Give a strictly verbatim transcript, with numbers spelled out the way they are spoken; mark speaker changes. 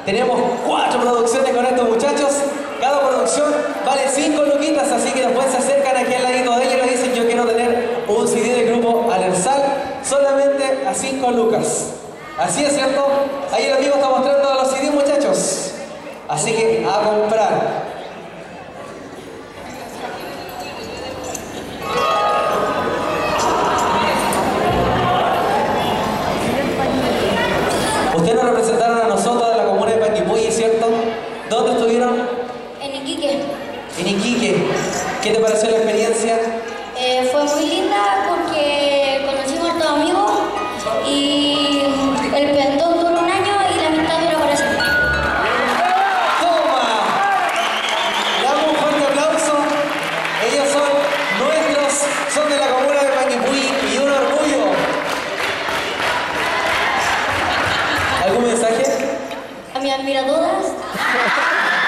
Speaker 1: Tenemos cuatro producciones con estos muchachos. Cada producción vale cinco luquitas, así que después se acercan aquí al ladito de ellos y le dicen: yo quiero tener un C D del grupo Alertsal solamente a cinco lucas. Así es, ¿cierto? Ahí el amigo está mostrando los C D, muchachos. Así que a comprar. Ustedes nos representaron a nosotros de la comuna de Panguipulli, ¿cierto? ¿Dónde estuvieron?
Speaker 2: En Iquique.
Speaker 1: En Iquique. ¿Qué te pareció la experiencia?
Speaker 2: Eh, fue muy linda porque conocimos a todos amigos y el pendón duró un año y la amistad duró para siempre.
Speaker 1: ¡Toma! Damos un fuerte aplauso. Ellos son nuestros, son de la comuna de Panguipulli y un orgullo. ¿Algún mensaje?
Speaker 2: A mis admiradoras.